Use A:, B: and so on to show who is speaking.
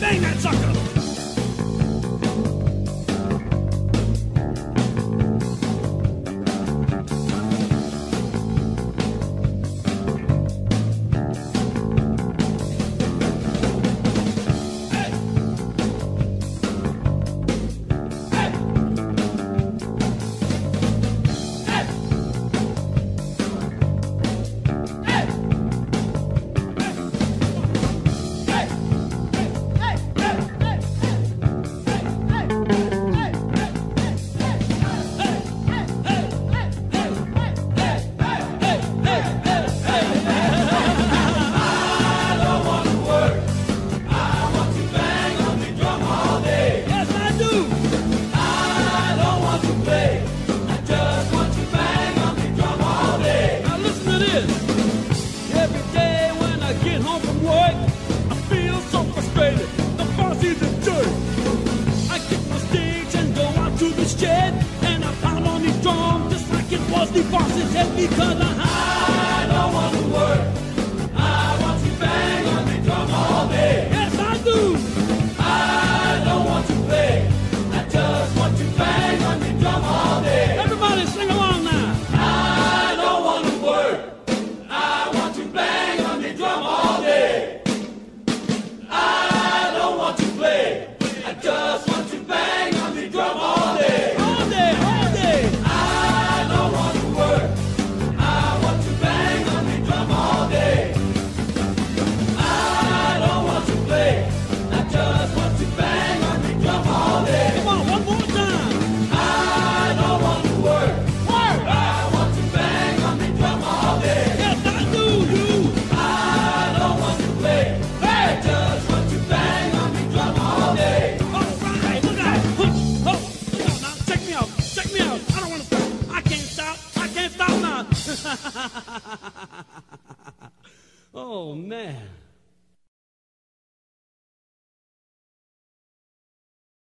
A: Bang that sucker! And I pound on these drums just like it was the boss's head, because I don't want to work. I want to bang on the drum all day. Yes, I do. I don't want to play. I just want to bang on the drum all day. Everybody sing along now. I don't want to work. I want to bang on the drum all day. I don't want to play. I just want to bang on the drum all day. Oh, man.